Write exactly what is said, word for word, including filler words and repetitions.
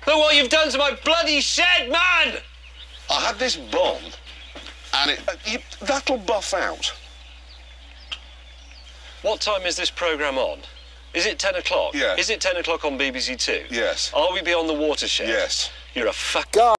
Look what you've done to my bloody shed, man! I had this bomb, and it, you, that'll buff out. What time is this programme on? Is it ten o'clock? Yeah. Is it ten o'clock on B B C Two? Yes. Are we beyond the watershed? Yes. You're a fuck... God.